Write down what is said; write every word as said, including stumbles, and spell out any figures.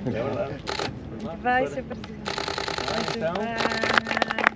É verdade. Vai ser presidente. Ah, então. Vai.